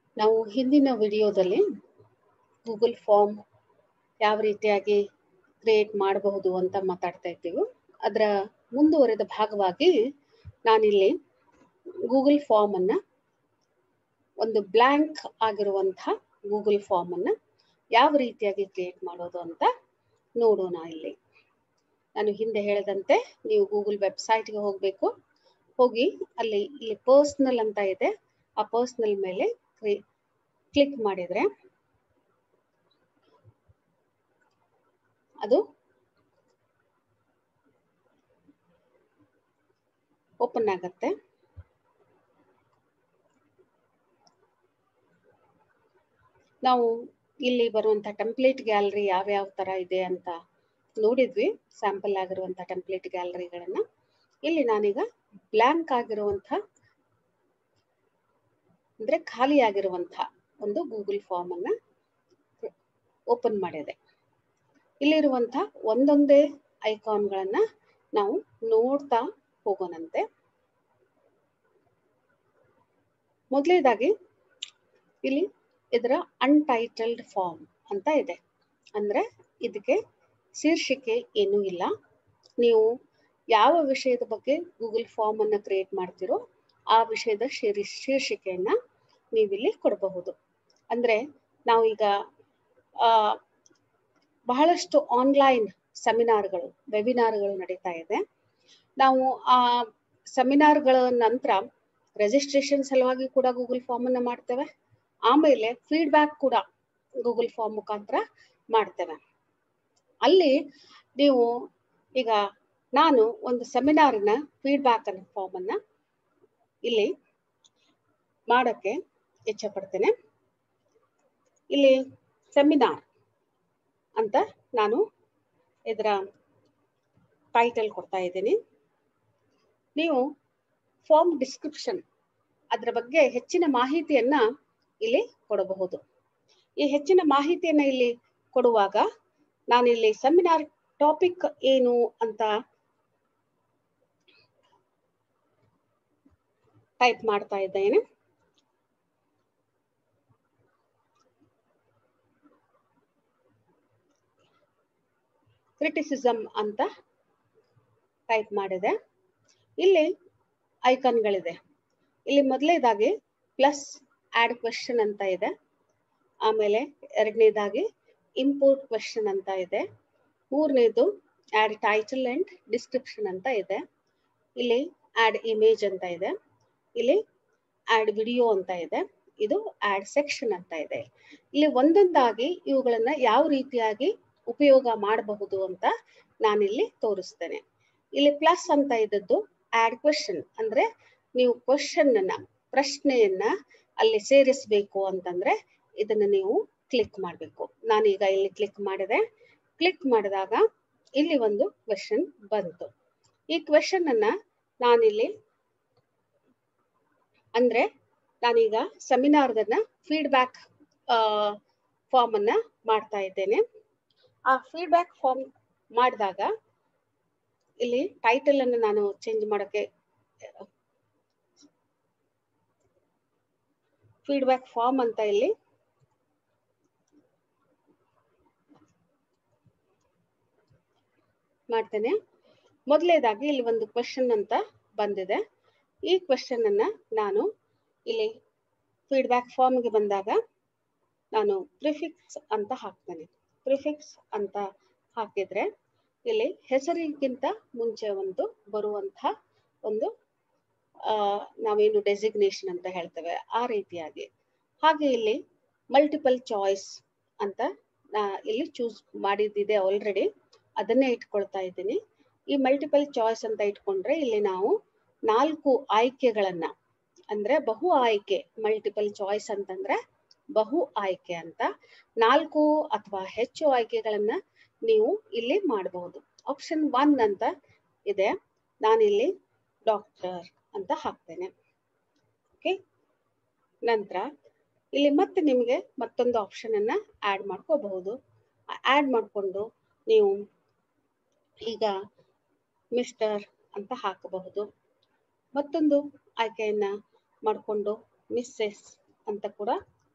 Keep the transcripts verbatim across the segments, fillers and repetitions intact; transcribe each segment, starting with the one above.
ನಾವು ಹಿಂದಿನ ವಿಡಿಯೋದಲ್ಲಿ ಗೂಗಲ್ ಫಾರ್ಮ್ ಯಾವ ರೀತಿಯಾಗಿ ಕ್ರಿಯೇಟ್ ಮಾಡಬಹುದು ಅಂತ ಮಾತಾಡ್ತಾ ಇದ್ದೀವಿ. ಅದರ ಮುಂದುವರೆದ ಭಾಗವಾಗಿ ನಾನಿಲ್ಲಿ ಗೂಗಲ್ ಫಾರ್ಮ್ ಅನ್ನ ಒಂದು ಬ್ಲ್ಯಾಂಕ್ ಆಗಿರುವಂಥ ಗೂಗಲ್ ಫಾರ್ಮ್ ಅನ್ನ ಯಾವ ರೀತಿಯಾಗಿ ಕ್ರಿಯೇಟ್ ಮಾಡೋದು ಅಂತ ನೋಡೋಣ. ಇಲ್ಲಿ ನಾನು ಹಿಂದೆ ಹೇಳಿದಂತೆ ನೀವು ಗೂಗಲ್ ವೆಬ್ಸೈಟ್ಗೆ ಹೋಗಬೇಕು. ಹೋಗಿ ಅಲ್ಲಿ ಇಲ್ಲಿ ಪರ್ಸ್ನಲ್ ಅಂತ ಇದೆ, ಆ ಪರ್ಸ್ನಲ್ ಮೇಲೆ ಕ್ಲಿಕ್ ಮಾಡಿದ್ರೆ ಅದು ಓಪನ್ ಆಗುತ್ತೆ. ನಾವು ಇಲ್ಲಿ ಬರುವಂತ ಟೆಂಪ್ಲೇಟ್ ಗ್ಯಾಲರಿ ಯಾವ್ಯಾವ ತರ ಇದೆ ಅಂತ ನೋಡಿದ್ವಿ, ಸ್ಯಾಂಪಲ್ ಆಗಿರುವಂತಹ ಟೆಂಪ್ಲೇಟ್ ಗ್ಯಾಲರಿಗಳನ್ನ. ಇಲ್ಲಿ ನಾನೀಗ ಬ್ಲ್ಯಾಂಕ್ ಆಗಿರುವಂತ ಅಂದ್ರೆ ಖಾಲಿ ಆಗಿರುವಂತ ಒಂದು ಗೂಗಲ್ ಫಾರ್ಮ್ ಅನ್ನ ಓಪನ್ ಮಾಡಿದೆ. ಇಲ್ಲಿರುವಂತ ಒಂದೊಂದೇ ಐಕಾನ್ಗಳನ್ನ ನಾವು ನೋಡ್ತಾ ಹೋಗೋಣಂತೆ. ಮೊದಲನೇದಾಗಿ ಇಲ್ಲಿ ಇದರ ಅನ್ಟೈಟಲ್ಡ್ ಫಾರ್ಮ್ ಅಂತ ಇದೆ. ಅಂದ್ರೆ ಇದಕ್ಕೆ ಶೀರ್ಷಿಕೆ ಏನೂ ಇಲ್ಲ. ನೀವು ಯಾವ ವಿಷಯದ ಬಗ್ಗೆ ಗೂಗಲ್ ಫಾರ್ಮ್ ಅನ್ನ ಕ್ರಿಯೇಟ್ ಮಾಡ್ತಿರೋ ಆ ವಿಷಯದ ಶೀರ್ ಶೀರ್ಷಿಕೆಯನ್ನ ನೀವಿಲ್ಲಿ ಕೊಡಬಹುದು. ಅಂದ್ರೆ ನಾವೀಗ ಆ ಬಹಳಷ್ಟು ಆನ್ಲೈನ್ ಸೆಮಿನಾರ್ಗಳು ವೆಬಿನಾರ್ಗಳು ನಡೀತಾ ಇದೆ. ನಾವು ಆ ಸೆಮಿನಾರ್ಗಳ ನಂತರ ರಿಜಿಸ್ಟ್ರೇಷನ್ ಸಲುವಾಗಿ ಕೂಡ ಗೂಗಲ್ ಫಾರ್ಮ್ ಅನ್ನ ಮಾಡ್ತೇವೆ. ಆಮೇಲೆ ಫೀಡ್ಬ್ಯಾಕ್ ಕೂಡ ಗೂಗಲ್ ಫಾರ್ಮ್ ಮುಖಾಂತರ ಮಾಡ್ತೇವೆ. ಅಲ್ಲಿ ನೀವು ಈಗ ನಾನು ಒಂದು ಸೆಮಿನಾರ್ನ ಫೀಡ್ಬ್ಯಾಕ್ ಅನ್ನ ಫಾರ್ಮ್ ಅನ್ನ ಇಲ್ಲಿ ಮಾಡಕ್ಕೆ ಇಚ್ಛೆ ಪಡ್ತೇನೆ. ಇಲ್ಲಿ ಸೆಮಿನಾರ್ ಅಂತ ನಾನು ಇದರ ಟೈಟಲ್ ಕೊಡ್ತಾ ಇದ್ದೀನಿ. ನೀವು ಫಾರ್ಮ್ ಡಿಸ್ಕ್ರಿಪ್ಷನ್ ಅದರ ಬಗ್ಗೆ ಹೆಚ್ಚಿನ ಮಾಹಿತಿಯನ್ನ ಇಲ್ಲಿ ಕೊಡಬಹುದು. ಈ ಹೆಚ್ಚಿನ ಮಾಹಿತಿಯನ್ನ ಇಲ್ಲಿ ಕೊಡುವಾಗ ನಾನಿಲ್ಲಿ ಸೆಮಿನಾರ್ ಟಾಪಿಕ್ ಏನು ಅಂತ ಟೈಪ್ ಮಾಡ್ತಾ ಇದ್ದೇನೆ. ಕ್ರಿಟಿಸಿಸಮ್ ಅಂತ ಟೈಪ್ ಮಾಡಿದೆ. ಇಲ್ಲಿ ಐಕಾನ್ಗಳಿದೆ. ಇಲ್ಲಿ ಮೊದಲನೇದಾಗಿ ಪ್ಲಸ್ ಆಡ್ ಕ್ವೆಶ್ಚನ್ ಅಂತ ಇದೆ. ಆಮೇಲೆ ಎರಡನೇದಾಗಿ ಇಂಪೋರ್ಟ್ ಕ್ವೆಶ್ಚನ್ ಅಂತ ಇದೆ. ಮೂರನೇದು ಆಡ್ ಟೈಟಲ್ ಅಂಡ್ ಡಿಸ್ಕ್ರಿಪ್ಷನ್ ಅಂತ ಇದೆ. ಇಲ್ಲಿ ಆಡ್ ಇಮೇಜ್ ಅಂತ ಇದೆ. ಇಲ್ಲಿ ಆಡ್ ವಿಡಿಯೋ ಅಂತ ಇದೆ. ಇದು ಆಡ್ ಸೆಕ್ಷನ್ ಅಂತ ಇದೆ. ಇಲ್ಲಿ ಒಂದೊಂದಾಗಿ ಇವುಗಳನ್ನ ಯಾವ ರೀತಿಯಾಗಿ ಉಪಯೋಗ ಮಾಡಬಹುದು ಅಂತ ನಾನಿಲ್ಲಿ ತೋರಿಸ್ತೇನೆ. ಇಲ್ಲಿ ಪ್ಲಸ್ ಅಂತ ಇದ್ದದ್ದು ಆಡ್ ಕ್ವೆಶ್ಚನ್, ಅಂದ್ರೆ ನೀವು ಕ್ವೆಶ್ಚನ್ ಅನ್ನ ಪ್ರಶ್ನೆಯನ್ನ ಅಲ್ಲಿ ಸೇರಿಸಬೇಕು ಅಂತಂದ್ರೆ ಇದನ್ನ ನೀವು ಕ್ಲಿಕ್ ಮಾಡಬೇಕು. ನಾನೀಗ ಇಲ್ಲಿ ಕ್ಲಿಕ್ ಮಾಡಿದೆ. ಕ್ಲಿಕ್ ಮಾಡಿದಾಗ ಇಲ್ಲಿ ಒಂದು ಕ್ವೆಶ್ಚನ್ ಬಂತು. ಈ ಕ್ವೆಶ್ಚನ್ ಅನ್ನ ನಾನಿಲ್ಲಿ ಅಂದ್ರೆ ನಾನೀಗ ಸೆಮಿನಾರ್ದನ್ನ ಫೀಡ್ಬ್ಯಾಕ್ ಫಾರ್ಮ್ ಅನ್ನ ಮಾಡ್ತಾ ಇದ್ದೇನೆ. ಆ ಫೀಡ್ಬ್ಯಾಕ್ ಫಾರ್ಮ್ ಮಾಡಿದಾಗ ಇಲ್ಲಿ ಟೈಟಲ್ ಅನ್ನು ನಾನು ಚೇಂಜ್ ಮಾಡಕ್ಕೆ ಫೀಡ್ಬ್ಯಾಕ್ ಫಾರ್ಮ್ ಅಂತ ಇಲ್ಲಿ ಮಾಡ್ತೇನೆ. ಮೊದಲನೇದಾಗಿ ಇಲ್ಲಿ ಒಂದು ಕ್ವೆಶ್ಚನ್ ಅಂತ ಬಂದಿದೆ. ಈ ಕ್ವೆಶ್ಚನ್ ಅನ್ನ ನಾನು ಇಲ್ಲಿ ಫೀಡ್ಬ್ಯಾಕ್ ಫಾರ್ಮ್ಗೆ ಬಂದಾಗ ನಾನು ಪ್ರಿಫಿಕ್ಸ್ ಅಂತ ಹಾಕ್ತೇನೆ. ಪ್ರಿಫಿಕ್ಸ್ ಅಂತ ಹಾಕಿದ್ರೆ ಇಲ್ಲಿ ಹೆಸರಿಗಿಂತ ಮುಂಚೆ ಒಂದು ಬರುವಂತ ಒಂದು ಆ ನಾವೇನು ಡೆಸಿಗ್ನೇಷನ್ ಅಂತ ಹೇಳ್ತೇವೆ ಆ ರೀತಿಯಾಗಿ. ಹಾಗೆ ಇಲ್ಲಿ ಮಲ್ಟಿಪಲ್ ಚಾಯ್ಸ್ ಅಂತ ನಾ ಇಲ್ಲಿ ಚೂಸ್ ಮಾಡಿದ್ದಿದೆ ಆಲ್ರೆಡಿ, ಅದನ್ನೇ ಇಟ್ಕೊಳ್ತಾ ಇದ್ದೀನಿ. ಈ ಮಲ್ಟಿಪಲ್ ಚಾಯ್ಸ್ ಅಂತ ಇಟ್ಕೊಂಡ್ರೆ ಇಲ್ಲಿ ನಾವು ನಾಲ್ಕು ಆಯ್ಕೆಗಳನ್ನ ಅಂದ್ರೆ ಬಹು ಆಯ್ಕೆ, ಮಲ್ಟಿಪಲ್ ಚಾಯ್ಸ್ ಅಂತಂದ್ರೆ ಬಹು ಆಯ್ಕೆ ಅಂತ ನಾಲ್ಕು ಅಥವಾ ಹೆಚ್ಚು ಆಯ್ಕೆಗಳನ್ನ ನೀವು ಇಲ್ಲಿ ಮಾಡಬಹುದು. ಆಪ್ಷನ್ ಒನ್ ಅಂತ ಇದೆ, ನಾನಿಲ್ಲಿ ಡಾಕ್ಟರ್ ಅಂತ ಹಾಕ್ತೇನೆ. ಓಕೆ, ನಂತರ ಇಲ್ಲಿ ಮತ್ತೆ ನಿಮಗೆ ಮತ್ತೊಂದು ಆಪ್ಷನ್ ಅನ್ನ ಆಡ್ ಮಾಡ್ಕೋಬಹುದು. ಆಡ್ ಮಾಡ್ಕೊಂಡು ನೀವು ಈಗ ಮಿಸ್ಟರ್ ಅಂತ ಹಾಕಬಹುದು. ಮತ್ತೊಂದು ಆಯ್ಕೆಯನ್ನ ಮಾಡಿಕೊಂಡು ಮಿಸ್ಸೆಸ್ ಅಂತ ಕೂಡ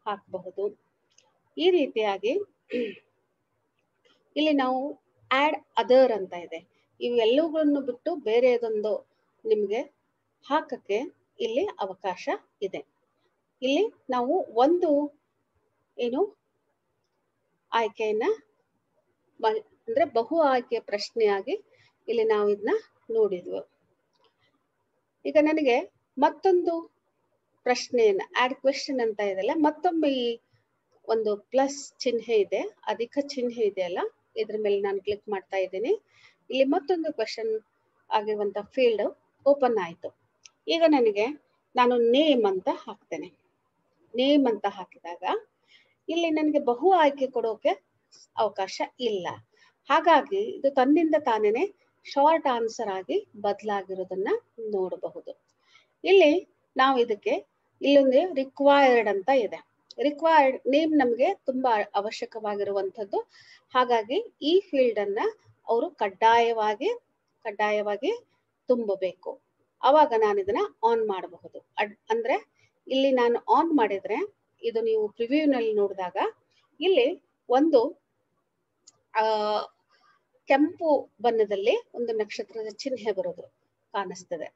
ಹಾಕಬಹುದು. ಈ ರೀತಿಯಾಗಿ ಇಲ್ಲಿ ನಾವು ಆಡ್ ಅದರ್ ಅಂತ ಇದೆ. ಇವೆಲ್ಲವುಗಳನ್ನು ಬಿಟ್ಟು ಬೇರೆದೊಂದು ನಿಮಗೆ ಹಾಕಕ್ಕೆ ಇಲ್ಲಿ ಅವಕಾಶ ಇದೆ. ಇಲ್ಲಿ ನಾವು ಒಂದು ಏನು ಆಯ್ಕೆಯನ್ನ ಅಂದ್ರೆ ಬಹು ಆಯ್ಕೆ ಪ್ರಶ್ನೆಯಾಗಿ ಇಲ್ಲಿ ನಾವು ಇದನ್ನ ನೋಡಿದ್ವಿ. ಈಗ ನನಗೆ ಮತ್ತೊಂದು ಪ್ರಶ್ನೆಯನ್ನ ಆಡ್ ಕ್ವೆಶ್ಚನ್ ಅಂತ ಇದೆಲ್ಲ, ಮತ್ತೊಮ್ಮೆ ಈ ಒಂದು ಪ್ಲಸ್ ಚಿಹ್ನೆ ಇದೆ, ಅಧಿಕ ಚಿಹ್ನೆ ಇದೆಯಲ್ಲ, ಇದ್ರ ಮೇಲೆ ನಾನು ಕ್ಲಿಕ್ ಮಾಡ್ತಾ ಇದ್ದೀನಿ. ಇಲ್ಲಿ ಮತ್ತೊಂದು ಕ್ವೆಶ್ಚನ್ ಆಗಿರುವಂತ ಫೀಲ್ಡ್ ಓಪನ್ ಆಯ್ತು. ಈಗ ನನಗೆ ನಾನು ನೇಮ್ ಅಂತ ಹಾಕ್ತೇನೆ. ನೇಮ್ ಅಂತ ಹಾಕಿದಾಗ ಇಲ್ಲಿ ನನಗೆ ಬಹು ಆಯ್ಕೆ ಕೊಡೋಕೆ ಅವಕಾಶ ಇಲ್ಲ. ಹಾಗಾಗಿ ಇದು ತನ್ನಿಂದ ತಾನೇನೆ ಶಾರ್ಟ್ ಆನ್ಸರ್ ಆಗಿ ಬದಲಾಗಿರೋದನ್ನ ನೋಡಬಹುದು. ಇಲ್ಲಿ ನಾವು ಇದಕ್ಕೆ ಇಲ್ಲೊಂದು ರಿಕ್ವೈರ್ಡ್ ಅಂತ ಇದೆ. ರಿಕ್ವೈರ್ಡ್ ನೇಮ್ ನಮಗೆ ತುಂಬಾ ಅವಶ್ಯಕವಾಗಿರುವಂಥದ್ದು. ಹಾಗಾಗಿ ಈ ಫೀಲ್ಡ್ ಅನ್ನ ಅವರು ಕಡ್ಡಾಯವಾಗಿ ಕಡ್ಡಾಯವಾಗಿ ತುಂಬಬೇಕು. ಅವಾಗ ನಾನು ಇದನ್ನ ಆನ್ ಮಾಡಬಹುದು. ಅಂದ್ರೆ ಇಲ್ಲಿ ನಾನು ಆನ್ ಮಾಡಿದ್ರೆ ಇದು ನೀವು ಪ್ರಿವ್ಯೂನಲ್ಲಿ ನೋಡಿದಾಗ ಇಲ್ಲಿ ಒಂದು ಆ ಕೆಂಪು ಬಣ್ಣದಲ್ಲಿ ಒಂದು ನಕ್ಷತ್ರದ ಚಿಹ್ನೆ ಬರೋದು ಕಾಣಿಸ್ತದೆ.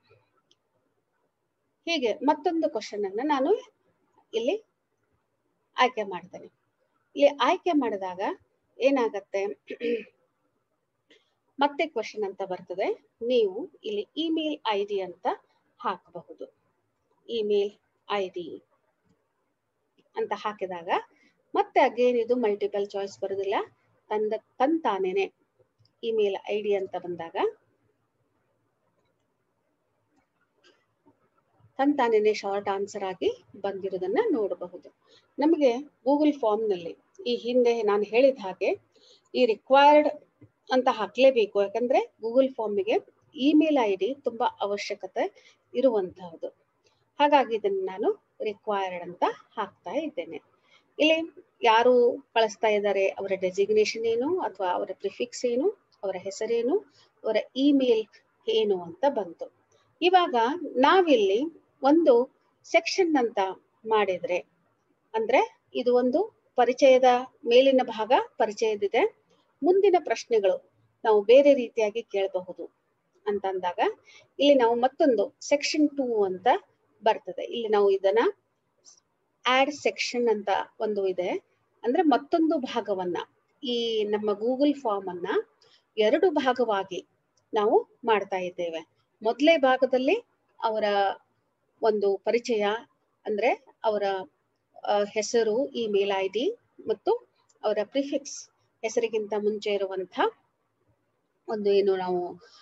ಹೀಗೆ ಮತ್ತೊಂದು ಕ್ವಶನ್ ಅನ್ನ ನಾನು ಇಲ್ಲಿ ಆಯ್ಕೆ ಮಾಡ್ತೇನೆ. ಇಲ್ಲಿ ಆಯ್ಕೆ ಮಾಡಿದಾಗ ಏನಾಗತ್ತೆ, ಮತ್ತೆ ಕ್ವಶನ್ ಅಂತ ಬರ್ತದೆ. ನೀವು ಇಲ್ಲಿ ಇಮೇಲ್ ಐ ಡಿ ಅಂತ ಹಾಕಬಹುದು. ಇಮೇಲ್ ಐ ಡಿ ಅಂತ ಹಾಕಿದಾಗ ಮತ್ತೆ ಅಗೇನ್ ಇದು ಮಲ್ಟಿಪಲ್ ಚಾಯ್ಸ್ ಬರೋದಿಲ್ಲ. ತಂದ ತಂತಾನೇನೆ ಇಮೇಲ್ ಐ ಡಿ ಅಂತ ಬಂದಾಗ ತಂತಾನೇನೆ ಶಾರ್ಟ್ ಆನ್ಸರ್ ಆಗಿ ಬಂದಿರೋದನ್ನ ನೋಡಬಹುದು. ನಮಗೆ ಗೂಗಲ್ ಫಾರ್ಮ್ ನಲ್ಲಿ ಈ ಹಿಂದೆ ನಾನು ಹೇಳಿದ ಹಾಗೆ ಈ ರಿಕ್ವೈರ್ಡ್ ಅಂತ ಹಾಕ್ಲೇಬೇಕು. ಯಾಕಂದ್ರೆ ಗೂಗಲ್ ಫಾರ್ಮಿಗೆ ಇಮೇಲ್ ಐ ಡಿ ತುಂಬಾ ಅವಶ್ಯಕತೆ ಇರುವಂತಹದ್ದು. ಹಾಗಾಗಿ ಇದನ್ನು ನಾನು ರಿಕ್ವೈರ್ಡ್ ಅಂತ ಹಾಕ್ತಾ ಇದ್ದೇನೆ. ಇಲ್ಲಿ ಯಾರು ಕಳಿಸ್ತಾ ಇದ್ದಾರೆ, ಅವರ ಡೆಸಿಗ್ನೇಷನ್ ಏನು, ಅಥವಾ ಅವರ ಪ್ರಿಫಿಕ್ಸ್ ಏನು, ಅವರ ಹೆಸರೇನು, ಅವರ ಇಮೇಲ್ ಏನು ಅಂತ ಬಂತು. ಇವಾಗ ನಾವಿಲ್ಲಿ ಒಂದು ಸೆಕ್ಷನ್ ಅಂತ ಮಾಡಿದ್ರೆ, ಅಂದ್ರೆ ಇದು ಒಂದು ಪರಿಚಯದ ಮೇಲಿನ ಭಾಗ ಪರಿಚಯದಿದೆ, ಮುಂದಿನ ಪ್ರಶ್ನೆಗಳು ನಾವು ಬೇರೆ ರೀತಿಯಾಗಿ ಕೇಳಬಹುದು ಅಂತಂದಾಗ ಇಲ್ಲಿ ನಾವು ಮತ್ತೊಂದು ಸೆಕ್ಷನ್ ಟೂ ಅಂತ ಬರ್ತದೆ. ಇಲ್ಲಿ ನಾವು ಇದನ್ನ ಆಡ್ ಸೆಕ್ಷನ್ ಅಂತ ಒಂದು ಇದೆ. ಅಂದ್ರೆ ಮತ್ತೊಂದು ಭಾಗವನ್ನ, ಈ ನಮ್ಮ ಗೂಗಲ್ ಫಾರ್ಮ್ ಅನ್ನ ಎರಡು ಭಾಗವಾಗಿ ನಾವು ಮಾಡ್ತಾ ಇದ್ದೇವೆ. ಮೊದಲೇ ಭಾಗದಲ್ಲಿ ಅವರ ಒಂದು ಪರಿಚಯ, ಅಂದ್ರೆ ಅವರ ಹೆಸರು, ಇಮೇಲ್ ಐ ಡಿ ಮತ್ತು ಅವರ ಪ್ರಿಫಿಕ್ಸ್, ಹೆಸರಿಗಿಂತ ಮುಂಚೆ ಇರುವಂತ ಒಂದು ಏನು ನಾವು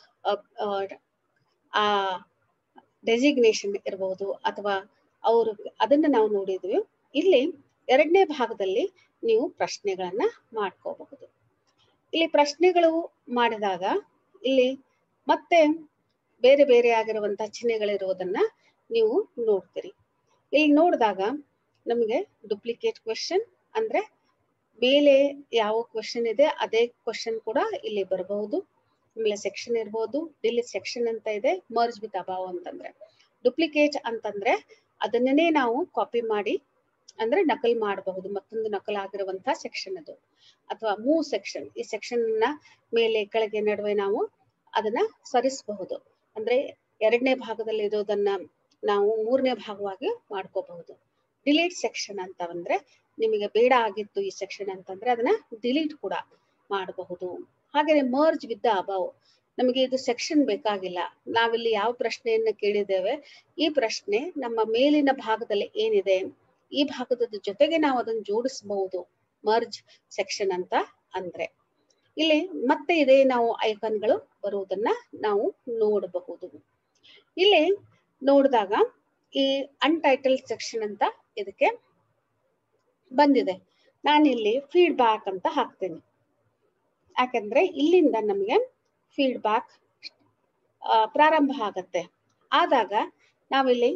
ಆ ಡೆಸಿಗ್ನೇಷನ್ ಇರಬಹುದು ಅಥವಾ ಅವರು, ಅದನ್ನ ನಾವು ನೋಡಿದ್ವಿ. ಇಲ್ಲಿ ಎರಡನೇ ಭಾಗದಲ್ಲಿ ನೀವು ಪ್ರಶ್ನೆಗಳನ್ನ ಮಾಡ್ಕೋಬಹುದು. ಇಲ್ಲಿ ಪ್ರಶ್ನೆಗಳು ಮಾಡಿದಾಗ ಇಲ್ಲಿ ಮತ್ತೆ ಬೇರೆ ಬೇರೆ ಆಗಿರುವಂತಹ ಚಿಹ್ನೆಗಳಿರುವುದನ್ನ ನೀವು ನೋಡ್ತೀರಿ. ಇಲ್ಲಿ ನೋಡಿದಾಗ ನಮಗೆ ಡುಪ್ಲಿಕೇಟ್ ಕ್ವೆಶ್ಚನ್, ಅಂದ್ರೆ ಮೇಲೆ ಯಾವ ಕ್ವೆಶ್ಚನ್ ಇದೆ ಅದೇ ಕ್ವೆಶ್ಚನ್ ಕೂಡ ಇಲ್ಲಿ ಬರಬಹುದು. ಆಮೇಲೆ ಸೆಕ್ಷನ್ ಇರ್ಬೋದು, ಡಿಲೀಟ್ ಸೆಕ್ಷನ್ ಅಂತ ಇದೆ, ಮರ್ಜ್ ವಿತ್ ಅಬೌವ್ ಅಂತಂದ್ರೆ. ಡುಪ್ಲಿಕೇಟ್ ಅಂತಂದ್ರೆ ಅದನ್ನೇ ನಾವು ಕಾಪಿ ಮಾಡಿ ಅಂದ್ರೆ ನಕಲ್ ಮಾಡಬಹುದು, ಮತ್ತೊಂದು ನಕಲ್ ಆಗಿರುವಂತಹ ಸೆಕ್ಷನ್ ಅದು. ಅಥವಾ ಮೂವ್ ಸೆಕ್ಷನ್, ಈ ಸೆಕ್ಷನ್ ನ ಮೇಲೆ ಕೆಳಗೆ ನಡುವೆ ನಾವು ಅದನ್ನ ಸರಿಸಬಹುದು. ಅಂದ್ರೆ ಎರಡನೇ ಭಾಗದಲ್ಲಿ ಇರೋದನ್ನ ನಾವು ಮೂರನೇ ಭಾಗವಾಗಿ ಮಾಡ್ಕೋಬಹುದು. ಡಿಲೀಟ್ ಸೆಕ್ಷನ್ ಅಂತ ಅಂದ್ರೆ ನಿಮಗೆ ಬೇಡ ಆಗಿತ್ತು ಈ ಸೆಕ್ಷನ್ ಅಂತಂದ್ರೆ ಅದನ್ನ ಡಿಲೀಟ್ ಕೂಡ ಮಾಡಬಹುದು. ಹಾಗೆ ಮರ್ಜ್ ವಿತ್ ದ ಅಬೌವ್, ನಮಗೆ ಇದು ಸೆಕ್ಷನ್ ಬೇಕಾಗಿಲ್ಲ, ನಾವಿಲ್ಲಿ ಯಾವ ಪ್ರಶ್ನೆಯನ್ನ ಕೇಳಿದ್ದೇವೆ ಈ ಪ್ರಶ್ನೆ ನಮ್ಮ ಮೇಲಿನ ಭಾಗದಲ್ಲಿ ಏನಿದೆ ಈ ಭಾಗದ ಜೊತೆಗೆ ನಾವು ಅದನ್ನು ಜೋಡಿಸಬಹುದು, ಮರ್ಜ್ ಸೆಕ್ಷನ್ ಅಂತ ಅಂದ್ರೆ. ಇಲ್ಲಿ ಮತ್ತೆ ಇದೇ ನಾವು ಐಕಾನ್ಗಳು ಬರುವುದನ್ನ ನಾವು ನೋಡಬಹುದು. ಇಲ್ಲಿ ನೋಡಿದಾಗ ಈ ಅನ್ಟೈಟಲ್ಡ್ ಸೆಕ್ಷನ್ ಅಂತ ಇದಕ್ಕೆ ಬಂದಿದೆ. ನಾನಿಲ್ಲಿ ಫೀಡ್ಬ್ಯಾಕ್ ಅಂತ ಹಾಕ್ತೇನೆ. ಯಾಕಂದ್ರೆ ಇಲ್ಲಿಂದ ನಮಗೆ ಫೀಡ್ಬ್ಯಾಕ್ ಪ್ರಾರಂಭ ಆಗತ್ತೆ. ಆದಾಗ ನಾವಿಲ್ಲಿ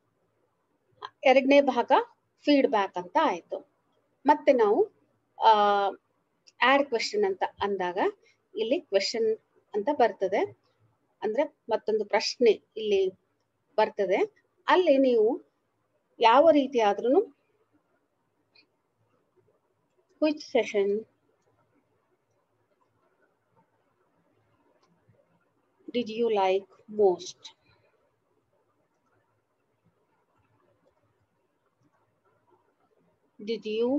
ಎರಡನೇ ಭಾಗ ಫೀಡ್ಬ್ಯಾಕ್ ಅಂತ ಆಯ್ತು. ಮತ್ತೆ ನಾವು ಆ ಆಡ್ ಕ್ವೆಶ್ಚನ್ ಅಂತ ಅಂದಾಗ ಇಲ್ಲಿ ಕ್ವೆಶ್ಚನ್ ಅಂತ ಬರ್ತದೆ, ಅಂದ್ರೆ ಮತ್ತೊಂದು ಪ್ರಶ್ನೆ ಇಲ್ಲಿ ಬರ್ತದೆ. ಅಲ್ಲಿ ನೀವು ಯಾವ ರೀತಿ ಆದ್ರೂ which session did you like most? Did you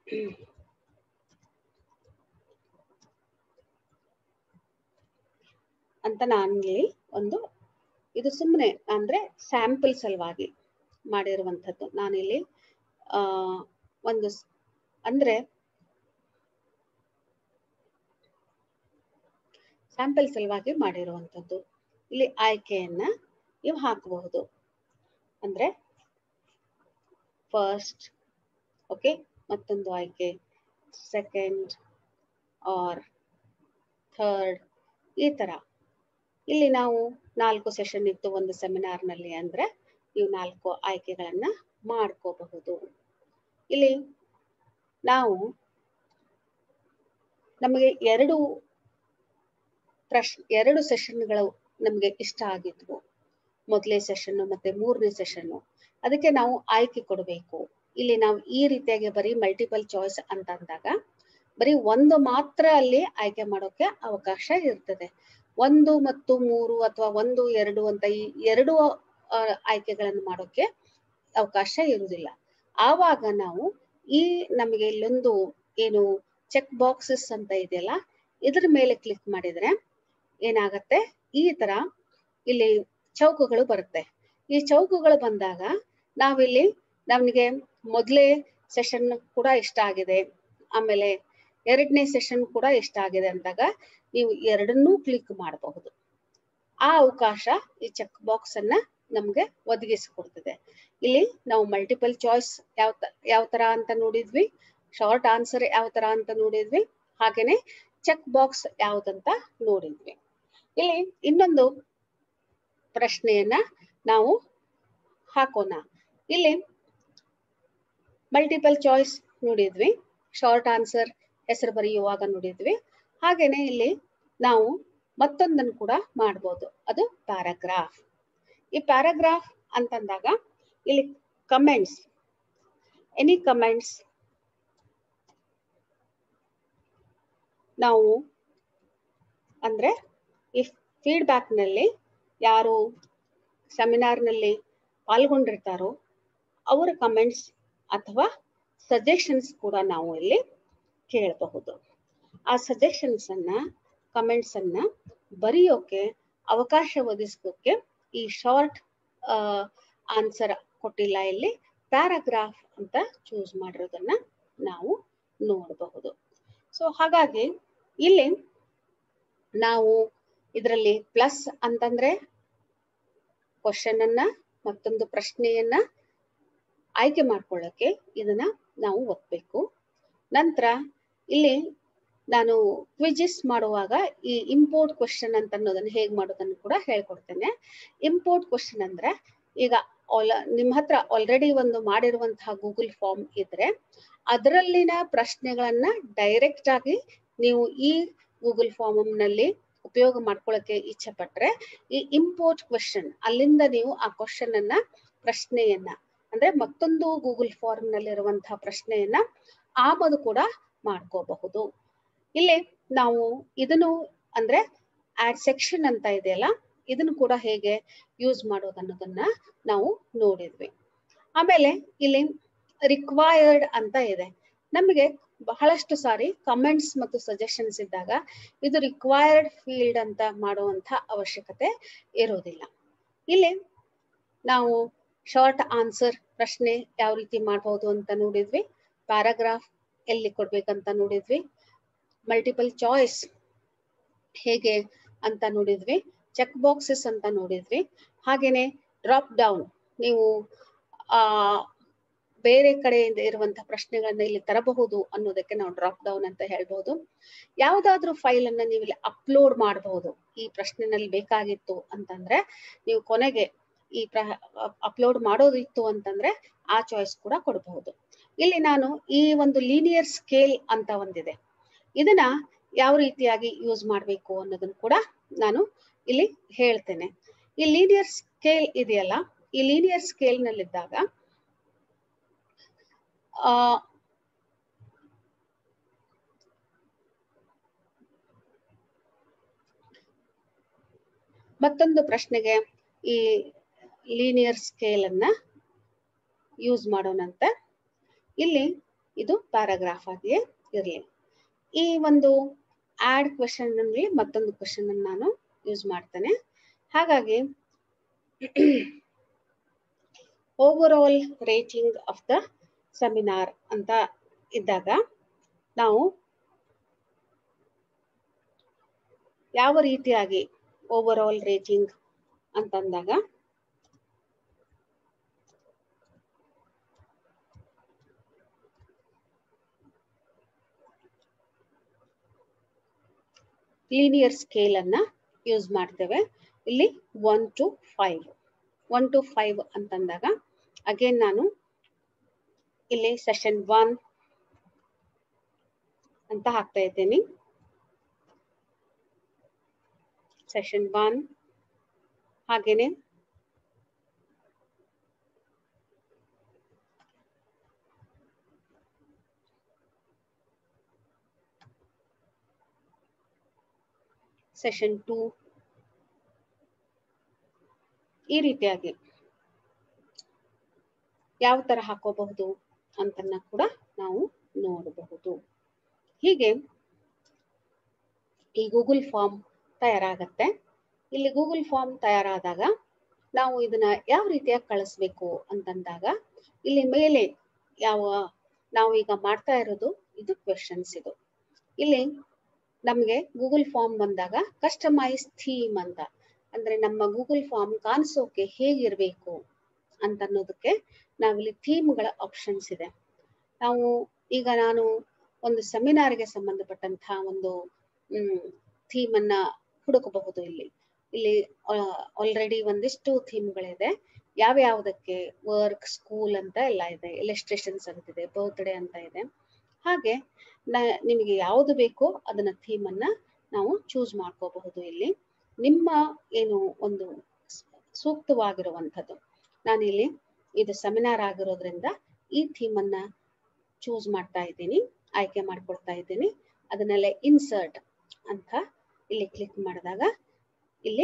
ಅಂತ ನಾನಿಲ್ಲಿ ಒಂದು ಇದು ಸುಮ್ಮನೆ ಅಂದ್ರೆ ಸ್ಯಾಂಪಲ್ ಸಲುವಾಗಿ ಮಾಡಿರುವಂಥದ್ದು. ನಾನಿಲ್ಲಿ ಆ ಒಂದು ಅಂದ್ರೆ ಸ್ಯಾಂಪಲ್ ಸಲುವಾಗಿ ಮಾಡಿರುವಂಥದ್ದು. ಇಲ್ಲಿ ಆಯ್ಕೆಯನ್ನ ನೀವು ಹಾಕಬಹುದು. ಅಂದ್ರೆ ಫಸ್ಟ್, ಓಕೆ, ಮತ್ತೊಂದು ಆಯ್ಕೆ, ಸೆಕೆಂಡ್ ಆರ್ ಥರ್ಡ್, ಈ ತರ. ಇಲ್ಲಿ ನಾವು ನಾಲ್ಕು ಸೆಷನ್ ಇತ್ತು ಒಂದು ಸೆಮಿನಾರ್ನಲ್ಲಿ ಅಂದ್ರೆ ನೀವು ನಾಲ್ಕು ಆಯ್ಕೆಗಳನ್ನ ಮಾಡ್ಕೋಬಹುದು. ಇಲ್ಲಿ ನಾವು ನಮಗೆ ಎರಡು ಪ್ರಶ್ನೆ ಎರಡು ಸೆಷನ್ಗಳು ನಮಗೆ ಇಷ್ಟ ಆಗಿದ್ವು, ಮೊದಲನೇ ಸೆಷನ್ ಮತ್ತೆ ಮೂರನೇ ಸೆಷನ್. ಅದಕ್ಕೆ ನಾವು ಆಯ್ಕೆ ಕೊಡಬೇಕು. ಇಲ್ಲಿ ನಾವು ಈ ರೀತಿಯಾಗಿ ಬರೀ ಮಲ್ಟಿಪಲ್ ಚಾಯ್ಸ್ ಅಂತ ಅಂದಾಗ ಬರೀ ಒಂದು ಮಾತ್ರ ಅಲ್ಲಿ ಆಯ್ಕೆ ಮಾಡೋಕೆ ಅವಕಾಶ ಇರ್ತದೆ. ಒಂದು ಮತ್ತು ಮೂರು ಅಥವಾ ಒಂದು ಎರಡು ಅಂತ ಈ ಎರಡು ಆಯ್ಕೆಗಳನ್ನು ಮಾಡೋಕೆ ಅವಕಾಶ ಇರುವುದಿಲ್ಲ. ಆವಾಗ ನಾವು ಈ ನಮಗೆ ಇಲ್ಲೊಂದು ಏನು ಚೆಕ್ ಬಾಕ್ಸಸ್ ಅಂತ ಇದೆಯಲ್ಲ, ಇದ್ರ ಮೇಲೆ ಕ್ಲಿಕ್ ಮಾಡಿದ್ರೆ ಏನಾಗತ್ತೆ, ಈ ತರ ಇಲ್ಲಿ ಚೌಕಗಳು ಬರುತ್ತೆ. ಈ ಚೌಕಗಳು ಬಂದಾಗ ನಾವಿಲ್ಲಿ ನಮಗೆ ಮೊದಲೇ ಸೆಷನ್ ಕೂಡ ಇಷ್ಟ ಆಗಿದೆ, ಆಮೇಲೆ ಎರಡನೇ ಸೆಷನ್ ಕೂಡ ಇಷ್ಟ ಆಗಿದೆ ಅಂದಾಗ ನೀವು ಎರಡನ್ನೂ ಕ್ಲಿಕ್ ಮಾಡಬಹುದು. ಆ ಅವಕಾಶ ಈ ಚೆಕ್ ಬಾಕ್ಸ್ ಅನ್ನ ನಮ್ಗೆ ಒದಗಿಸಿಕೊಡ್ತದೆ. ಇಲ್ಲಿ ನಾವು ಮಲ್ಟಿಪಲ್ ಚಾಯ್ಸ್ ಯಾವ ಯಾವ ತರ ಅಂತ ನೋಡಿದ್ವಿ, ಶಾರ್ಟ್ ಆನ್ಸರ್ ಯಾವ ತರ ಅಂತ ನೋಡಿದ್ವಿ, ಹಾಗೇನೆ ಚೆಕ್ ಬಾಕ್ಸ್ ಯಾವ್ದಂತ ನೋಡಿದ್ವಿ. ಇಲ್ಲಿ ಇನ್ನೊಂದು ಪ್ರಶ್ನೆಯನ್ನ ನಾವು ಹಾಕೋಣ. ಇಲ್ಲಿ ಮಲ್ಟಿಪಲ್ ಚಾಯ್ಸ್ ನೋಡಿದ್ವಿ, ಶಾರ್ಟ್ ಆನ್ಸರ್ ಹೆಸರು ಬರೆಯುವಾಗ ನೋಡಿದ್ವಿ, ಹಾಗೇನೆ ಇಲ್ಲಿ ನಾವು ಮತ್ತೊಂದನ್ನು ಕೂಡ ಮಾಡ್ಬೋದು, ಅದು ಪ್ಯಾರಾಗ್ರಾಫ್. ಈ ಪ್ಯಾರಾಗ್ರಾಫ್ ಅಂತಂದಾಗ ಇಲ್ಲಿ ಕಮೆಂಟ್ಸ್, ಎನಿ ಕಮೆಂಟ್ಸ್ ನಾವು ಅಂದ್ರೆ ಈ ಫೀಡ್ಬ್ಯಾಕ್ ನಲ್ಲಿ ಯಾರು ಸೆಮಿನಾರ್ ನಲ್ಲಿ ಪಾಲ್ಗೊಂಡಿರ್ತಾರೋ ಅವರ ಕಮೆಂಟ್ಸ್ ಅಥವಾ ಸಜೆಷನ್ಸ್ ಕೂಡ ನಾವು ಇಲ್ಲಿ ಕೇಳಬಹುದು. ಆ ಸಜೆಷನ್ಸ್ ಅನ್ನ ಕಮೆಂಟ್ಸ್ ಅನ್ನ ಬರೆಯೋಕೆ ಅವಕಾಶ ಒದಗಿಸೋಕೆ ಈ ಶಾರ್ಟ್ ಆನ್ಸರ್ ಕೊಟ್ಟಿಲ್ಲ, ಇಲ್ಲಿ ಪ್ಯಾರಾಗ್ರಾಫ್ ಅಂತ ಚೂಸ್ ಮಾಡಿರೋದನ್ನ ನಾವು ನೋಡಬಹುದು. ಸೊ ಹಾಗಾಗಿ ಇಲ್ಲಿ ನಾವು ಇದರಲ್ಲಿ ಪ್ಲಸ್ ಅಂತಂದ್ರೆ ಕ್ವಶನ್ ಅನ್ನ ಮತ್ತೊಂದು ಪ್ರಶ್ನೆಯನ್ನ ಆಯ್ಕೆ ಮಾಡ್ಕೊಳ್ಳೋಕೆ ಇದನ್ನ ನಾವು ಒತ್ತಬೇಕು. ನಂತರ ಇಲ್ಲಿ ನಾನು ಕ್ವಿಜಿಸ್ ಮಾಡುವಾಗ ಈ ಇಂಪೋರ್ಟ್ ಕ್ವಶನ್ ಅಂತ ಅನ್ನೋದನ್ನ ಹೇಗೆ ಮಾಡೋದನ್ನು ಕೂಡ ಹೇಳ್ಕೊಡ್ತೇನೆ. ಇಂಪೋರ್ಟ್ ಕ್ವಶನ್ ಅಂದ್ರೆ ಈಗ ನಿಮ್ಮ ಹತ್ರ ಆಲ್ರೆಡಿ ಒಂದು ಮಾಡಿರುವಂತಹ ಗೂಗಲ್ ಫಾರ್ಮ್ ಇದ್ರೆ ಅದರಲ್ಲಿನ ಪ್ರಶ್ನೆಗಳನ್ನ ಡೈರೆಕ್ಟ್ ಆಗಿ ನೀವು ಈ ಗೂಗಲ್ ಫಾರ್ಮ್ ನಲ್ಲಿ ಉಪಯೋಗ ಮಾಡ್ಕೊಳ್ಳೋಕೆ ಇಚ್ಛೆ ಪಟ್ರೆ ಈ ಇಂಪೋರ್ಟ್ ಕ್ವಶನ್ ಅಲ್ಲಿಂದ ನೀವು ಆ ಕ್ವಶನ್ ಅನ್ನ ಪ್ರಶ್ನೆಯನ್ನ ಅಂದ್ರೆ ಮತ್ತೊಂದು ಗೂಗಲ್ ಫಾರ್ಮ್ ನಲ್ಲಿರುವಂತಹ ಪ್ರಶ್ನೆಯನ್ನ ಆಮದು ಕೂಡ ಮಾಡ್ಕೋಬಹುದು. ಇಲ್ಲಿ ನಾವು ಇದನ್ನು ಅಂದ್ರೆ ಆಡ್ ಸೆಕ್ಷನ್ ಅಂತ ಇದೆಯಲ್ಲ, ಇದನ್ನು ಕೂಡ ಹೇಗೆ ಯೂಸ್ ಮಾಡೋದು ಅನ್ನೋದನ್ನ ನಾವು ನೋಡಿದ್ವಿ. ಆಮೇಲೆ ಇಲ್ಲಿ ರಿಕ್ವೈರ್ಡ್ ಅಂತ ಇದೆ. ನಮಗೆ ಬಹಳಷ್ಟು ಸಾರಿ ಕಮೆಂಟ್ಸ್ ಮತ್ತು ಸಜೆಷನ್ಸ್ ಇದ್ದಾಗ ಇದು ರಿಕ್ವೈರ್ಡ್ ಫೀಲ್ಡ್ ಅಂತ ಮಾಡುವಂತ ಅವಶ್ಯಕತೆ ಇರೋದಿಲ್ಲ. ಇಲ್ಲಿ ನಾವು ಶಾರ್ಟ್ ಆನ್ಸರ್ ಪ್ರಶ್ನೆ ಯಾವ ರೀತಿ ಮಾಡಬಹುದು ಅಂತ ನೋಡಿದ್ವಿ, ಪ್ಯಾರಾಗ್ರಾಫ್ ಎಲ್ಲಿ ಕೊಡ್ಬೇಕಂತ ನೋಡಿದ್ವಿ, ಮಲ್ಟಿಪಲ್ ಚಾಯ್ಸ್ ಹೇಗೆ ಅಂತ ನೋಡಿದ್ವಿ, ಚೆಕ್ ಬಾಕ್ಸಸ್ ಅಂತ ನೋಡಿದ್ವಿ, ಹಾಗೇನೆ ಡ್ರಾಪ್ ಡೌನ್ ನೀವು ಆ ಬೇರೆ ಕಡೆಯಿಂದ ಇರುವಂತಹ ಪ್ರಶ್ನೆಗಳನ್ನ ಇಲ್ಲಿ ತರಬಹುದು ಅನ್ನೋದಕ್ಕೆ ನಾವು ಡ್ರಾಪ್ ಡೌನ್ ಅಂತ ಹೇಳ್ಬಹುದು. ಯಾವ್ದಾದ್ರು ಫೈಲ್ ಅನ್ನ ನೀವು ಇಲ್ಲಿ ಅಪ್ಲೋಡ್ ಮಾಡಬಹುದು. ಈ ಪ್ರಶ್ನೆನಲ್ಲಿ ಬೇಕಾಗಿತ್ತು ಅಂತಂದ್ರೆ ನೀವು ಕೊನೆಗೆ ಈ ಪ್ರ ಅಪ್ಲೋಡ್ ಮಾಡೋದಿತ್ತು ಅಂತಂದ್ರೆ ಆ ಚಾಯ್ಸ್ ಕೂಡ ಕೊಡಬಹುದು. ಇಲ್ಲಿ ನಾನು ಈ ಒಂದು ಲೀನಿಯರ್ ಸ್ಕೇಲ್ ಅಂತ ಒಂದಿದೆ, ಇದನ್ನ ಯಾವ ರೀತಿಯಾಗಿ ಯೂಸ್ ಮಾಡಬೇಕು ಅನ್ನೋದನ್ನ ಕೂಡ ನಾನು ಇಲ್ಲಿ ಹೇಳ್ತೇನೆ. ಈ ಲೀನಿಯರ್ ಸ್ಕೇಲ್ ಇದೆಯಲ್ಲ, ಈ ಲೀನಿಯರ್ ಸ್ಕೇಲ್ ನಲ್ಲಿದ್ದಾಗ ಆ ಮತ್ತೊಂದು ಪ್ರಶ್ನೆಗೆ ಈ ಲೀನಿಯರ್ ಸ್ಕೇಲ್ ಅನ್ನ ಯೂಸ್ ಮಾಡೋಣಂತ. ಇಲ್ಲಿ ಇದು ಪ್ಯಾರಾಗ್ರಾಫ್ ಆಗಿಯೇ ಇರಲಿ. ಈ ಒಂದು ಆಡ್ ಕ್ವೆಶನ್ ನಲ್ಲಿ ಮತ್ತೊಂದು ಕ್ವೆಶನ್ ಅನ್ನು ನಾನು ಯೂಸ್ ಮಾಡ್ತೇನೆ. ಹಾಗಾಗಿ overall rating of the seminar ಅಂತ ಇದ್ದಾಗ ನಾವು ಯಾವ ರೀತಿಯಾಗಿ ಓವರ್ ಆಲ್ ರೇಟಿಂಗ್ ಅಂತಂದಾಗ ಲೀನಿಯರ್ ಸ್ಕೇಲ್ ಅನ್ನ ಯೂಸ್ ಮಾಡ್ತೇವೆ. ಇಲ್ಲಿ one two five one two five ಅಂತಂದಾಗ ಅಗೇನ್ ನಾನು ಇಲ್ಲಿ ಸೆಷನ್ ಒನ್ ಅಂತ ಹಾಕ್ತಾ ಇದ್ದೇನೆ. ಸೆಷನ್ ಒನ್ ಹಾಗೇನೆ ಸೆಷನ್ ಟೂ ಈ ರೀತಿಯಾಗಿ ಯಾವ ತರ ಹಾಕೋಬಹುದು ಅಂತನ್ನ ಕೂಡ ನಾವು ನೋಡಬಹುದು. ಹೀಗೆ ಈ ಗೂಗಲ್ ಫಾರ್ಮ್ ತಯಾರಾಗತ್ತೆ. ಇಲ್ಲಿ ಗೂಗಲ್ ಫಾರ್ಮ್ ತಯಾರಾದಾಗ ನಾವು ಇದನ್ನ ಯಾವ ರೀತಿಯಾಗಿ ಕಳಿಸ್ಬೇಕು ಅಂತಂದಾಗ ಇಲ್ಲಿ ಮೇಲೆ ಯಾವ ನಾವು ಈಗ ಮಾಡ್ತಾ ಇರೋದು ಇದು ಕ್ವೆಶನ್ಸ್. ಇದು ಇಲ್ಲಿ ನಮ್ಗೆ ಗೂಗಲ್ ಫಾರ್ಮ್ ಬಂದಾಗ ಕಸ್ಟಮೈಸ್ ಥೀಮ್ ಅಂತ, ಅಂದ್ರೆ ನಮ್ಮ ಗೂಗಲ್ ಫಾರ್ಮ್ ಕಾಣಿಸೋಕೆ ಹೇಗಿರ್ಬೇಕು ಅಂತ ಅನ್ನೋದಕ್ಕೆ ನಾವಿಲ್ಲಿ ಥೀಮ್ಗಳ ಆಪ್ಷನ್ಸ್ ಇದೆ. ನಾವು ಈಗ ನಾನು ಒಂದು ಸೆಮಿನಾರ್ಗೆ ಸಂಬಂಧಪಟ್ಟಂತಹ ಒಂದು ಹ್ಮ್ ಥೀಮ್ ಅನ್ನ ಹುಡುಕಬಹುದು. ಇಲ್ಲಿ ಇಲ್ಲಿ ಆಲ್ರೆಡಿ ಒಂದಿಷ್ಟು ಥೀಮ್ಗಳಿದೆ. ಯಾವ್ಯಾವುದಕ್ಕೆ ವರ್ಕ್, ಸ್ಕೂಲ್ ಅಂತ ಎಲ್ಲ ಇದೆ, ಇಲಿಸ್ಟ್ರೇಷನ್ಸ್ ಅಂತಿದೆ, ಬರ್ತ್ಡೇ ಅಂತ ಇದೆ. ಹಾಗೆ ನಿಮಗೆ ಯಾವುದು ಬೇಕೋ ಅದನ್ನ ಥೀಮ್ ಅನ್ನ ನಾವು ಚೂಸ್ ಮಾಡ್ಕೋಬಹುದು. ಇಲ್ಲಿ ನಿಮ್ಮ ಏನು ಒಂದು ಸೂಕ್ತವಾಗಿರುವಂಥದ್ದು, ನಾನಿಲ್ಲಿ ಇದು ಸೆಮಿನಾರ್ ಆಗಿರೋದ್ರಿಂದ ಈ ಥೀಮ್ ಅನ್ನ ಚೂಸ್ ಮಾಡ್ತಾ ಇದ್ದೀನಿ, ಆಯ್ಕೆ ಮಾಡ್ಕೊಳ್ತಾ ಇದ್ದೀನಿ. ಅದನ್ನೆಲ್ಲ ಇನ್ಸರ್ಟ್ ಅಂತ ಇಲ್ಲಿ ಕ್ಲಿಕ್ ಮಾಡಿದಾಗ ಇಲ್ಲಿ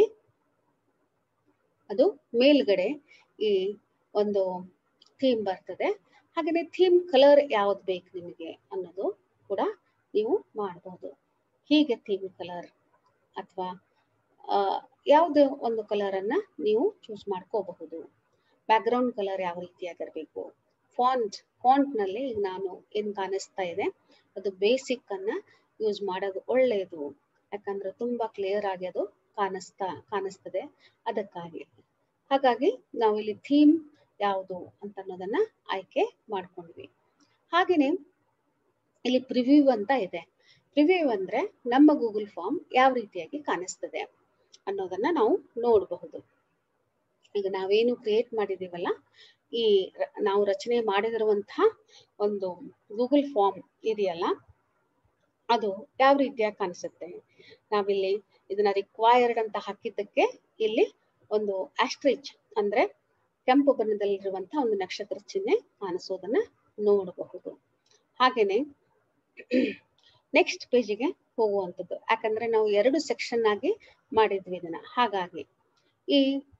ಅದು ಮೇಲ್ಗಡೆ ಈ ಒಂದು ಥೀಮ್ ಬರ್ತದೆ. ಹಾಗೆಯೇ ಥೀಮ್ ಕಲರ್ ಯಾವ್ದು ಬೇಕು ನಿಮಗೆ ಅನ್ನೋದು ಕೂಡ ನೀವು ಮಾಡಬಹುದು. ಹೀಗೆ ಥೀಮ್ ಕಲರ್ ಅಥವಾ ಯಾವುದೇ ಒಂದು ಕಲರ್ ಅನ್ನ ನೀವು ಚೂಸ್ ಮಾಡ್ಕೋಬಹುದು. ಬ್ಯಾಕ್ಗ್ರೌಂಡ್ ಕಲರ್ ಯಾವ ರೀತಿಯಾಗಿರ್ಬೇಕು, ಫಾಂಟ್ ಫಾಂಟ್ ನಲ್ಲಿ ಈಗ ನಾನು ಏನ್ ಕಾಣಿಸ್ತಾ ಇದೆ ಅದು ಬೇಸಿಕ್ ಅನ್ನ ಯೂಸ್ ಮಾಡೋದು ಒಳ್ಳೆಯದು, ಯಾಕಂದ್ರೆ ತುಂಬಾ ಕ್ಲಿಯರ್ ಆಗಿ ಅದು ಕಾಣಿಸ್ತಾ ಕಾಣಿಸ್ತದೆ ಅದಕ್ಕಾಗಿ. ಹಾಗಾಗಿ ನಾವು ಇಲ್ಲಿ ಥೀಮ್ ಯಾವುದು ಅಂತ ಅನ್ನೋದನ್ನ ಆಯ್ಕೆ ಮಾಡ್ಕೊಂಡ್ವಿ. ಹಾಗೇನೆ ಇಲ್ಲಿ ಪ್ರಿವ್ಯೂ ಅಂತ ಇದೆ. ಪ್ರಿವ್ಯೂ ಅಂದ್ರೆ ನಮ್ಮ ಗೂಗಲ್ ಫಾರ್ಮ್ ಯಾವ ರೀತಿಯಾಗಿ ಕಾಣಿಸ್ತದೆ ಅನ್ನೋದನ್ನ ನಾವು ನೋಡಬಹುದು. ಈಗ ನಾವೇನು ಕ್ರಿಯೇಟ್ ಮಾಡಿದೀವಲ್ಲ, ಈ ನಾವು ರಚನೆ ಮಾಡಿದಿರುವಂತಹ ಒಂದು ಗೂಗಲ್ ಫಾರ್ಮ್ ಇದೆಯಲ್ಲ, ಅದು ಯಾವ ರೀತಿಯಾಗಿ ಕಾಣಿಸುತ್ತೆ. ನಾವಿಲ್ಲಿ ಇದನ್ನ ರಿಕ್ವೈರ್ಡ್ ಅಂತ ಹಾಕಿದ್ದಕ್ಕೆ ಇಲ್ಲಿ ಒಂದು ಆಸ್ಟ್ರಿಚ್ ಅಂದ್ರೆ ಕೆಂಪು ಬಣ್ಣದಲ್ಲಿರುವಂತಹ ಒಂದು ನಕ್ಷತ್ರ ಚಿಹ್ನೆ ಕಾಣಿಸೋದನ್ನ ನೋಡಬಹುದು. ಹಾಗೇನೆ ನೆಕ್ಸ್ಟ್ ಪೇಜಿಗೆ ಹೋಗುವಂಥದ್ದು, ಯಾಕಂದ್ರೆ ನಾವು ಎರಡು ಸೆಕ್ಷನ್ ಆಗಿ ಮಾಡಿದ್ವಿ ಇದನ್ನ. ಹಾಗಾಗಿ ಈ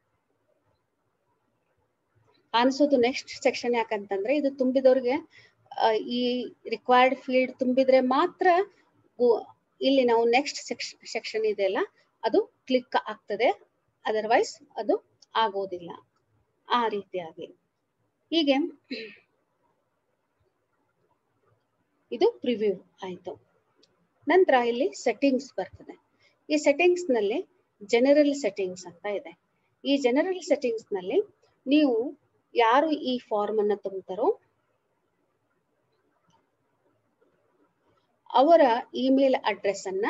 ಕಾಣಿಸೋದು ನೆಕ್ಸ್ಟ್ ಸೆಕ್ಷನ್ ಯಾಕಂತಂದ್ರೆ ಇದು ತುಂಬಿದವ್ರಿಗೆ ಈ ರಿಕ್ವೈರ್ಡ್ ಫೀಲ್ಡ್ ತುಂಬಿದ್ರೆ ಮಾತ್ರ ಇಲ್ಲಿ ನಾವು ನೆಕ್ಸ್ಟ್ ಸೆಕ್ಷನ್ ಇದೆಯಲ್ಲ ಅದು ಕ್ಲಿಕ್ ಆಗ್ತದೆ, ಅದರ್ವೈಸ್ ಅದು ಆಗೋದಿಲ್ಲ. ಆ ರೀತಿಯಾಗಿ ಹೀಗೆ ಇದು ಪ್ರಿವ್ಯೂ ಆಯ್ತು. ನಂತರ ಇಲ್ಲಿ ಸೆಟ್ಟಿಂಗ್ಸ್ ಬರ್ತದೆ. ಈ ಸೆಟ್ಟಿಂಗ್ಸ್ ನಲ್ಲಿ ಜನರಲ್ ಸೆಟ್ಟಿಂಗ್ಸ್ ಅಂತ ಇದೆ. ಈ ಜನರಲ್ ಸೆಟ್ಟಿಂಗ್ಸ್ ನಲ್ಲಿ ನೀವು ಯಾರು ಈ ಫಾರ್ಮ್ ಅನ್ನ ತುಂಬುತ್ತಾರೋ ಅವರ ಇಮೇಲ್ ಅಡ್ರೆಸ್ ಅನ್ನ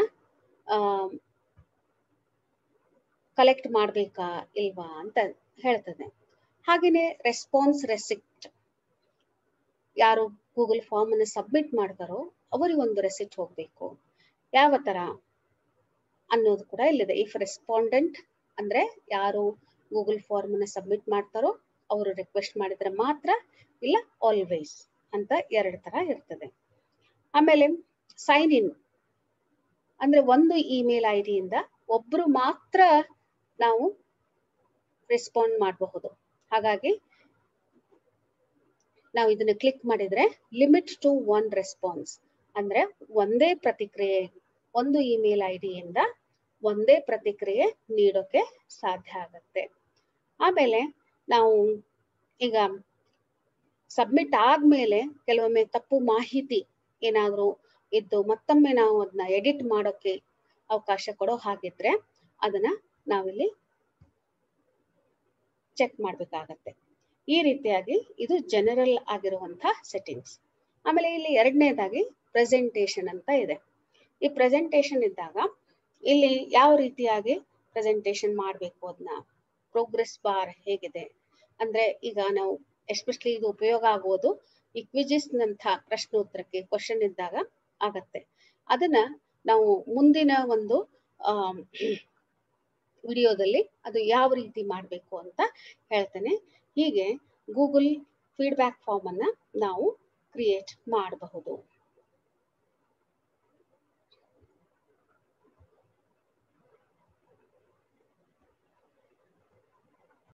ಕಲೆಕ್ಟ್ ಮಾಡ್ಬೇಕಾ ಇಲ್ವಾ ಅಂತ ಹೇಳ್ತದೆ. ಹಾಗೇನೆ ರೆಸ್ಪಾನ್ಸ್ ರೆಸಿಪ್ಟ್, ಯಾರು ಗೂಗಲ್ ಫಾರ್ಮ್ ಅನ್ನು ಸಬ್ಮಿಟ್ ಮಾಡ್ತಾರೋ ಅವರಿಗೆ ಒಂದು ರೆಸಿಪ್ಟ್ ಹೋಗ್ಬೇಕು, ಯಾವ ತರ ಅನ್ನೋದು ಕೂಡ ಇಲ್ಲಿದೆ. ಇಫ್ ರೆಸ್ಪಾಂಡೆಂಟ್ ಅಂದ್ರೆ ಯಾರು ಗೂಗಲ್ ಫಾರ್ಮ್ ಅನ್ನು ಸಬ್ಮಿಟ್ ಮಾಡ್ತಾರೋ ಅವರು ರಿಕ್ವೆಸ್ಟ್ ಮಾಡಿದ್ರೆ ಮಾತ್ರ, ಇಲ್ಲ ಆಲ್ವೇಸ್ ಅಂತ ಎರಡು ತರ ಇರ್ತದೆ. ಆಮೇಲೆ ಸೈನ್ ಇನ್ ಅಂದ್ರೆ ಒಂದು ಇಮೇಲ್ ಐ ಡಿಯಿಂದ ಒಬ್ರು ಮಾತ್ರ ನಾವು ರೆಸ್ಪಾಂಡ್ ಮಾಡಬಹುದು. ಹಾಗಾಗಿ ನಾವು ಇದನ್ನ ಕ್ಲಿಕ್ ಮಾಡಿದ್ರೆ ಲಿಮಿಟ್ ಟು ಒನ್ ರೆಸ್ಪಾನ್ಸ್ ಅಂದ್ರೆ ಒಂದೇ ಪ್ರತಿಕ್ರಿಯೆ, ಒಂದು ಇಮೇಲ್ ಐ ಡಿಯಿಂದ ಒಂದೇ ಪ್ರತಿಕ್ರಿಯೆ ನೀಡೋಕೆ ಸಾಧ್ಯ ಆಗತ್ತೆ. ಆಮೇಲೆ ನಾವು ಈಗ ಸಬ್ಮಿಟ್ ಆದ್ಮೇಲೆ ಕೆಲವೊಮ್ಮೆ ತಪ್ಪು ಮಾಹಿತಿ ಏನಾದರೂ ಇದ್ದು ಮತ್ತೊಮ್ಮೆ ನಾವು ಅದನ್ನ ಎಡಿಟ್ ಮಾಡೋಕೆ ಅವಕಾಶ ಕೊಡೋ ಹಾಗಿದ್ರೆ ಅದನ್ನ ನಾವಿಲ್ಲಿ ಚೆಕ್ ಮಾಡ್ಬೇಕಾಗತ್ತೆ. ಈ ರೀತಿಯಾಗಿ ಇದು ಜನರಲ್ ಆಗಿರುವಂತಹ ಸೆಟ್ಟಿಂಗ್ಸ್. ಆಮೇಲೆ ಇಲ್ಲಿ ಎರಡನೇದಾಗಿ ಪ್ರೆಸೆಂಟೇಷನ್ ಅಂತ ಇದೆ. ಈ ಪ್ರೆಸೆಂಟೇಷನ್ ಇದ್ದಾಗ ಇಲ್ಲಿ ಯಾವ ರೀತಿಯಾಗಿ ಪ್ರೆಸೆಂಟೇಷನ್ ಮಾಡಬೇಕು, ಅದನ್ನ ಪ್ರೋಗ್ರೆಸ್ ಬಾರ್ ಹೇಗಿದೆ ಅಂದ್ರೆ ಈಗ ನಾವು ಎಸ್ಪೆಷಲಿ ಇದು ಉಪಯೋಗ ಆಗೋದು ಈ ಕ್ವಿಜಿಸ್ ನಂತ ಪ್ರಶ್ನೋತ್ತರಕ್ಕೆ ಕ್ವಶನ್ ಇದ್ದಾಗ ಆಗತ್ತೆ. ಅದನ್ನ ನಾವು ಮುಂದಿನ ಒಂದು ವಿಡಿಯೋದಲ್ಲಿ ಅದು ಯಾವ ರೀತಿ ಮಾಡಬೇಕು ಅಂತ ಹೇಳ್ತೇನೆ. ಹೀಗೆ ಗೂಗಲ್ ಫೀಡ್ಬ್ಯಾಕ್ ಫಾರ್ಮ್ ಅನ್ನ ನಾವು ಕ್ರಿಯೇಟ್ ಮಾಡಬಹುದು.